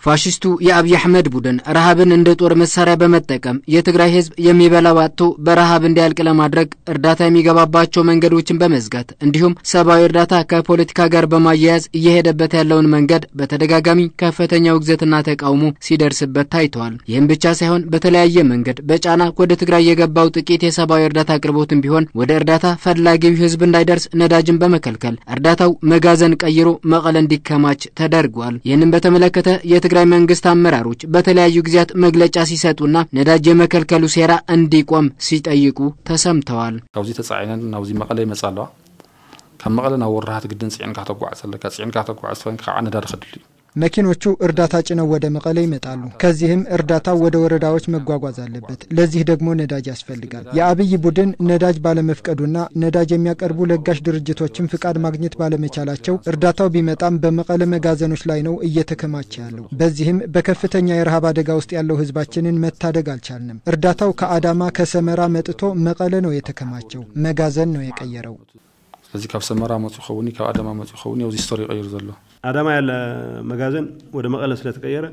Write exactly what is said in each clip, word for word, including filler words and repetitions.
ፋሽስቱ የአብይ አህመድ ቡድን ረሃብን እንደ ጦር መሳሪያ በመጠቀም የትግራይ ህዝብ የሚበላው አጥቶ በረሃብ እንዲያልቅ ለማድረግ እርዳታ የሚገባባቸው መንገዶችን በመዝጋት እንዲሁም ሰብአዊ እርዳታ ከፖለቲካ ጋር በማያያዝ እየሄደበት ያለውን መንገድ በተደጋጋሚ ከፍተኛ ውግዘትና ተቃውሞ ሲደርስበት ታይቷል። ይህም ብቻ ሳይሆን በተለያየ መንገድ በጫና ወደ ትግራይ የገባው ጥቂት የሰብአዊ እርዳታ አቅርቦትም ቢሆን ወደ እርዳታ ፈላጊው ህዝብ እንዳይደርስ ነዳጅን በመከልከል እርዳታው መጋዘን ቀይሮ መቀለ እንዲከማች ተደርጓል። ይህንን በተመለከተ የትግራይ መንግስት አመራሮች በተለያዩ ጊዜያት መግለጫ ሲሰጡና ነዳጅ የመከልከሉ ሴራ እንዲቆም ሲጠይቁ ተሰምተዋል። ካውዚ ተጻይነን ናውዚ መቀለ ይመጻለዋ ከመቀለ ነው ወራሃት ግድን ጽዕንካ ተጓዓዝ ሰለካ ጽዕንካ ተጓዓዝ ፈን ከዓነ ነዳድ ኸድልዩ መኪኖቹ እርዳታ ጭነው ወደ መቀለ ይመጣሉ። ከዚህም እርዳታው ወደ ወረዳዎች መጓጓዝ አለበት። ለዚህ ደግሞ ነዳጅ ያስፈልጋል። የአብይ ቡድን ነዳጅ ባለመፍቀዱና ነዳጅ የሚያቀርቡ ለጋሽ ድርጅቶችን ፍቃድ ማግኘት ባለመቻላቸው እርዳታው ቢመጣም በመቀለ መጋዘኖች ላይ ነው እየተከማቸ ያለው። በዚህም በከፍተኛ የረሃብ አደጋ ውስጥ ያለው ህዝባችንን መታደግ አልቻልንም። እርዳታው ከአዳማ ከሰመራ መጥቶ መቀለ ነው የተከማቸው። መጋዘን ነው የቀየረው። ስለዚህ ከሰመራ መጥቶ ኸውኒ ከአዳማ መጥቶ ኸውኒ ያው ሂስቶሪ ቀይሩ ዘሎ አዳማ ያለ መጋዘን ወደ መቀለ ስለተቀየረ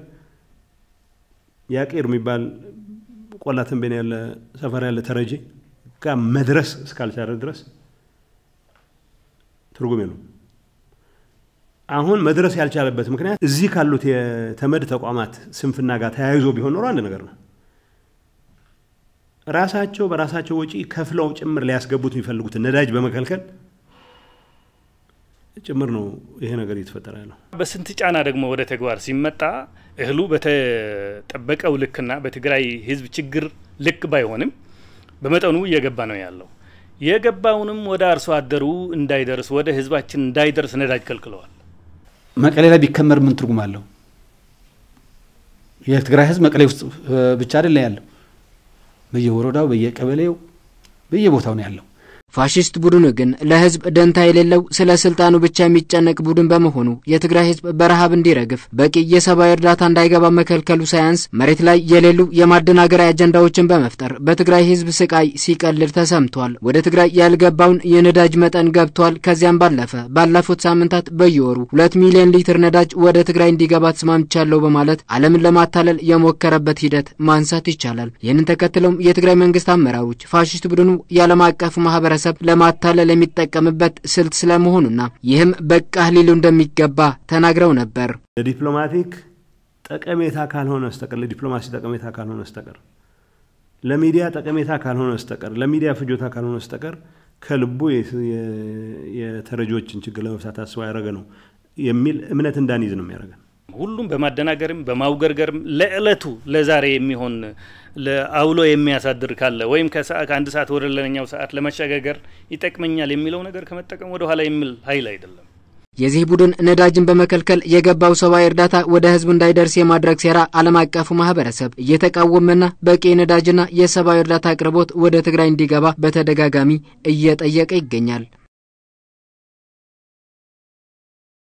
ያቀር የሚባል ቆላተን በኔ ያለ ሰፈር ያለ ተረጂ ጋር መድረስ እስካልቻለ ድረስ ትርጉም የለው። አሁን መድረስ ያልቻለበት ምክንያት እዚህ ካሉት የተመድ ተቋማት ስንፍና ጋር ተያይዞ ቢሆን ኖሮ አንድ ነገር ነው። ራሳቸው በራሳቸው ወጪ ከፍለው ጭምር ሊያስገቡት የሚፈልጉት ነዳጅ በመከልከል ጭምር ነው ይሄ ነገር እየተፈጠረ ያለው። በስንት ጫና ደግሞ ወደ ተግባር ሲመጣ እህሉ በተጠበቀው ልክና በትግራይ ህዝብ ችግር ልክ ባይሆንም በመጠኑ እየገባ ነው ያለው። የገባውንም ወደ አርሶ አደሩ እንዳይደርስ ወደ ህዝባችን እንዳይደርስ ነዳጅ ከልክለዋል። መቀሌ ላይ ቢከመር ምን ትርጉም አለው? የትግራይ ህዝብ መቀሌ ውስጥ ብቻ አይደለም ያለው። በየወረዳው በየቀበሌው በየቦታው ነው ያለው። ፋሽስት ቡድኑ ግን ለህዝብ ደንታ የሌለው ስለ ስልጣኑ ብቻ የሚጨነቅ ቡድን በመሆኑ የትግራይ ህዝብ በረሃብ እንዲረግፍ በቂ የሰብአዊ እርዳታ እንዳይገባ መከልከሉ ሳያንስ መሬት ላይ የሌሉ የማደናገሪያ አጀንዳዎችን በመፍጠር በትግራይ ህዝብ ስቃይ ሲቀልል ተሰምቷል። ወደ ትግራይ ያልገባውን የነዳጅ መጠን ገብቷል። ከዚያም ባለፈ ባለፉት ሳምንታት በየወሩ ሁለት ሚሊዮን ሊትር ነዳጅ ወደ ትግራይ እንዲገባ ተስማምቻለሁ በማለት ዓለምን ለማታለል የሞከረበት ሂደት ማንሳት ይቻላል። ይህንን ተከትሎም የትግራይ መንግስት አመራሮች ፋሽስት ቡድኑ ያለም አቀፍ ማህበረሰብ ለማታለል የሚጠቀምበት ስልት ስለመሆኑና ይህም በቃ ሊሉ እንደሚገባ ተናግረው ነበር። ለዲፕሎማቲክ ጠቀሜታ ካልሆነ በስተቀር ለዲፕሎማሲ ጠቀሜታ ካልሆነ በስተቀር ለሚዲያ ጠቀሜታ ካልሆነ በስተቀር ለሚዲያ ፍጆታ ካልሆነ በስተቀር ከልቡ የተረጆችን ችግር ለመፍታት አስቦ ያደረገ ነው የሚል እምነት እንዳንይዝ ነው የሚያደርገን። ሁሉም በማደናገርም በማውገርገርም ለዕለቱ ለዛሬ የሚሆን ለአውሎ የሚያሳድር ካለ ወይም ከሰዓት አንድ ሰዓት ወደ ለኛው ሰዓት ለማሻገር ይጠቅመኛል የሚለው ነገር ከመጠቀም ወደ ኋላ የሚል ኃይል አይደለም። የዚህ ቡድን ነዳጅን በመከልከል የገባው ሰብአዊ እርዳታ ወደ ህዝብ እንዳይደርስ የማድረግ ሴራ ዓለም አቀፉ ማህበረሰብ እየተቃወመና በቂ ነዳጅና የሰብአዊ እርዳታ አቅርቦት ወደ ትግራይ እንዲገባ በተደጋጋሚ እየጠየቀ ይገኛል።